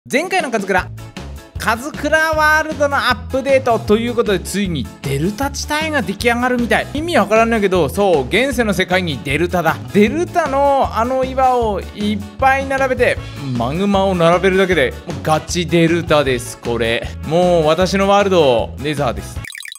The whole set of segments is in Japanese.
前回のカズクラワールドのアップデートということで、ついにデルタ地帯が出来上がるみたい。意味わからんないけど、そう、現世の世界にデルタだ。デルタのあの岩をいっぱい並べてマグマを並べるだけでもうガチデルタです。これもう私のワールドネザーです。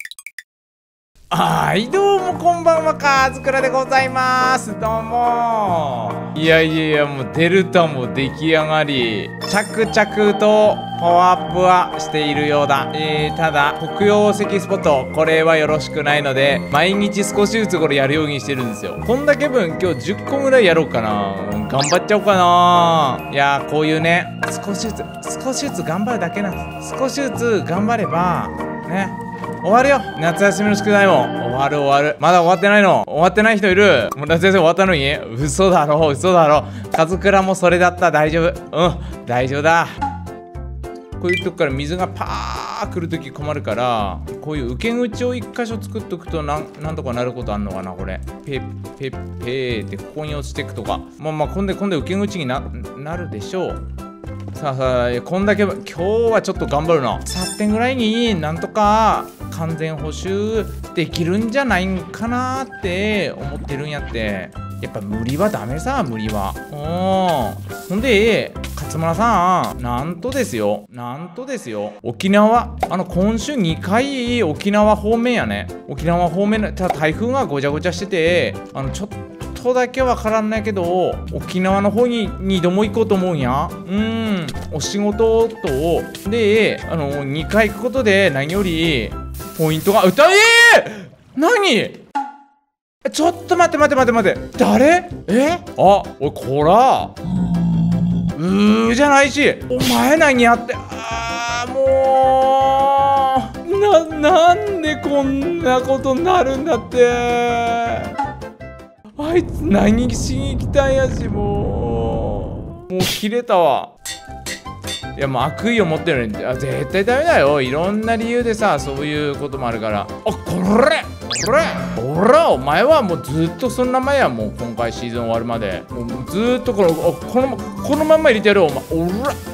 はい、どうもこんばんは、カズクラでございます。どうも。いや、もうデルタも出来上がり、着々とパワーアップはしているようだ。ただ黒曜石スポット、これはよろしくないので、毎日少しずつこれやるようにしてるんですよ。こんだけ分今日10個ぐらいやろうかな。頑張っちゃおうかな。いやー、こういうね、少しずつ頑張るだけなんです。少しずつ頑張ればね、終わるよ。夏休みの宿題も終わる。まだ終わってないの？終わってない人いる？もう夏休み終わったのに？嘘だろ。カズクラもそれだった。大丈夫。大丈夫だ。こういうとこから水がパー来るとき困るから、こういう受け口を一箇所作っとくとなんとかなることあんのかな。これペーってここに落ちていくとか、まあ今度受け口になるでしょう。さあこんだけ今日はちょっと頑張るな。3点ぐらいになんとか完全補修できるんじゃないんかなって思ってるんやって。やっぱ無理はダメさ、無理は。ほんで勝村さん、なんとですよ、沖縄今週2回沖縄方面やね。沖縄方面ただ台風がごちゃごちゃしてて、ちょっとだけわからんないけど沖縄の方に2度も行こうと思うんや。お仕事とで2回行くことで何よりポイントが何？ちょっと待って。誰？おい、こらじゃないし、お前何やって、もうなんでこんなことになるんだって。あいつ何しに来たんやし、もう切れたわ。いや、もう悪意を持ってるのに絶対ダメだよ。いろんな理由でさ、そういうこともあるから。お前はもうずっとそんな前や。もう今回シーズン終わるまでもうずっとこのまんま入れてやるよ。お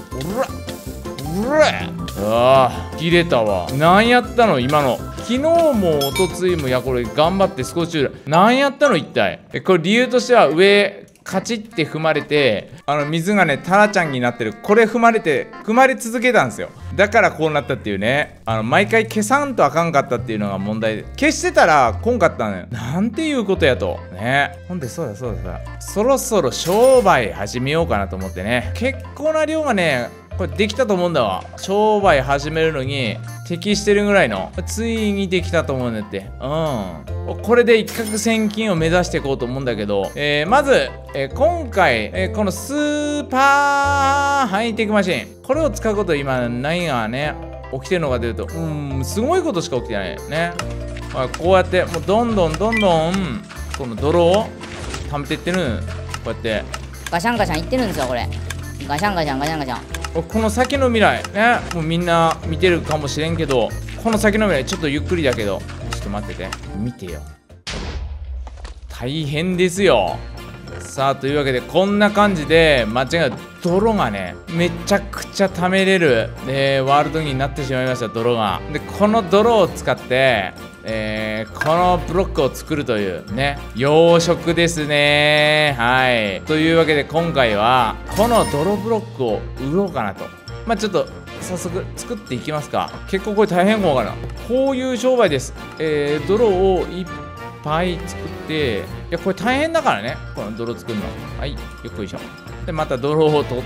ら切れたわ。なんやったの今の。昨日もおとついも、いやこれ頑張って少しなんやったの一体。これ理由としては、上カチッて踏まれて水がねタラちゃんになってる。これ踏まれ続けたんですよ。だからこうなったっていうね。毎回消さんとあかんかったっていうのが問題で、消してたらこんかったのよ。なんていうことやとね。ほんでそうだ、そろそろ商売始めようかなと思ってね。結構な量がねこれできたと思うんだわ。商売始めるのに適してるぐらいのついにできたと思うんだって。これで一攫千金を目指していこうと思うんだけど、まず、今回、このスーパーハイテクマシン、これを使うこと今何がね起きてるのかというと、すごいことしか起きてないよね。こうやってもうどんどんこの泥を溜めていってる。こうやってガシャンガシャンいってるんですよ。これガシャンガシャン。 この先の未来ね、もうみんな見てるかもしれんけど、この先の未来ちょっとゆっくりだけど、ちょっと待ってて、見てよ。大変ですよ。さあというわけでこんな感じで間違いなく泥がねめちゃくちゃ貯めれる、ワールドになってしまいました。泥がで、この泥を使ってこのブロックを作るというね養殖ですね。はいというわけで今回はこの泥ブロックを売ろうかなと。ちょっと早速作っていきますか。結構これ大変かな。こういう商売です。泥をいっぱい作って、いやこれ大変だからね、この泥作るの。はい、よっこいしょ。でまた泥を取って、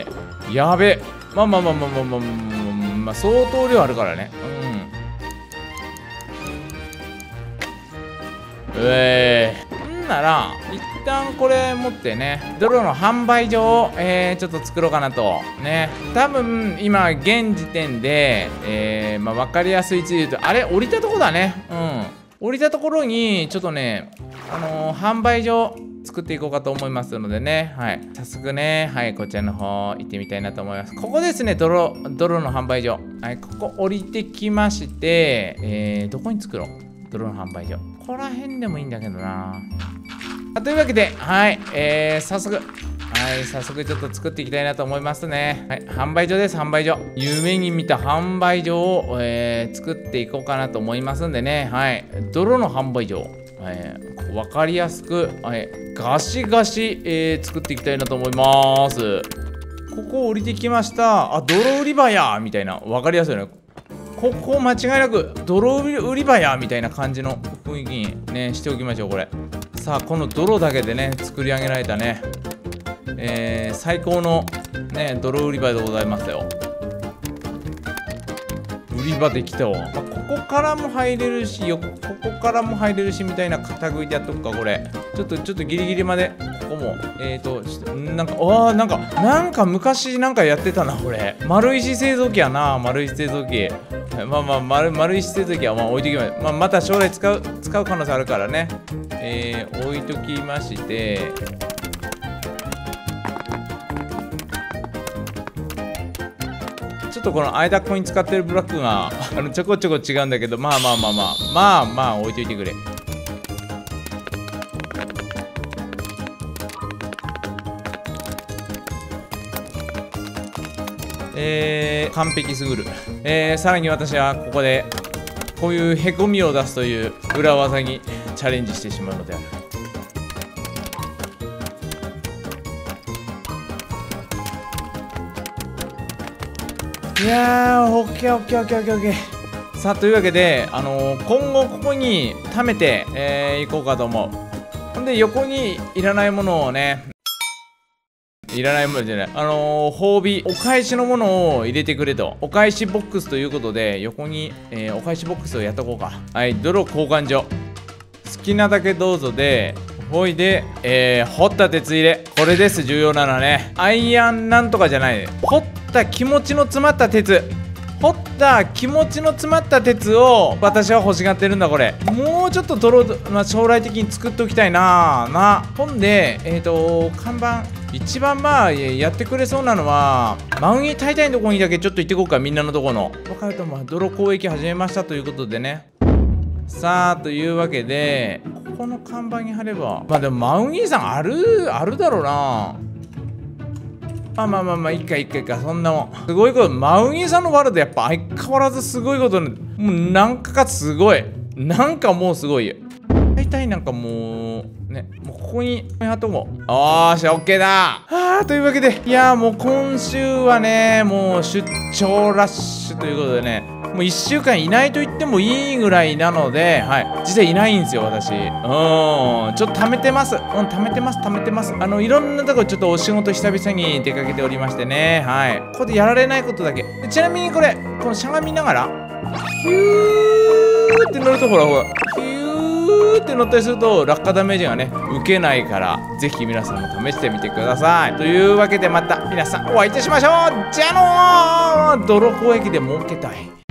やべ、相当量あるからね。なら一旦これ持ってね、泥の販売所を、ちょっと作ろうかなとね。多分今現時点で、分かりやすい位置で言うと、降りたとこだね。降りたところにちょっとね販売所作っていこうかと思いますのでね。早速ね、こちらの方行ってみたいなと思います。ここですね、泥の販売所。ここ降りてきまして、どこに作ろう。泥の販売所ここら辺でもいいんだけどな。というわけで早速はい、早速ちょっと作っていきたいなと思いますね。はい、販売所です。販売所、夢に見た販売所を、作っていこうかなと思いますんでね。はい、泥の販売所、分かりやすく、ガシガシ、作っていきたいなと思います。ここ降りてきました。あ、泥売り場やみたいな、分かりやすいよね。ここ間違いなく泥売り場やみたいな感じの雰囲気にねしておきましょう。これさあ、この泥だけでね作り上げられたね、最高のね泥売り場でございますよ。売り場できたわ。ここからも入れるし、ここからも入れるしみたいな片食いでやっとくか。これちょっとギリギリまでここもなんか昔なんかやってたな。これ丸石製造機やな。丸石製造機、丸石製造機は置いときます。また将来使う可能性あるからね、置いときまして、ちょっとこの間っこに使ってるブロックがちょこちょこ違うんだけど、まあ置いといてくれ。完璧すぐる。さらに私はここでこういうへこみを出すという裏技にチャレンジしてしまうのである。いやー、オッケーオッケーオッケーオッケーオッケー。さあ、というわけで、今後ここに貯めていこうかと思う。ほんで横にいらないものをね、いらないものじゃない、褒美お返しのものを入れてくれと、お返しボックスということで横に、お返しボックスをやっとこうか。はい、泥交換所、好きなだけどうぞで、ほいで、掘った鉄入れ、これです。重要なのはね、アイアンなんとかじゃない、掘った気持ちの詰まった鉄、掘った気持ちの詰まった鉄を私は欲しがってるんだ。これもうちょっと将来的に作っておきたいな。ほんで看板一番やってくれそうなのはマウンギ大体のところにだけちょっと行ってこうか。みんなのとこの分かると泥交易始めましたということでね。さあ、というわけでここの看板に貼れば、でもマウンギさんあるだろうな。いっか、そんなもん。すごいこと、マウンギさんのワールドやっぱ相変わらずすごいことね。もうなんかすごい。なんかもうすごいよ。大体なんかもう、ね、もうここに貼っとこう。よーし、オッケーだ。というわけで、いやーもう今週はね、もう出張ラッシュということでね、もう1週間いないと言ってもいいぐらいなので、はい、実はいないんですよ、私。ちょっと貯めてます。貯めてます。いろんなとこちょっとお仕事久々に出かけておりましてね、はい。ここでやられないことだけ。ちなみにこのしゃがみながら、ヒューって乗ると、ほら、ヒューって乗ったりすると落下ダメージがね、受けないから、ぜひ皆さんも試してみてください。というわけでまた皆さんお会いいたしましょう。じゃあのー、泥交易で儲けたい。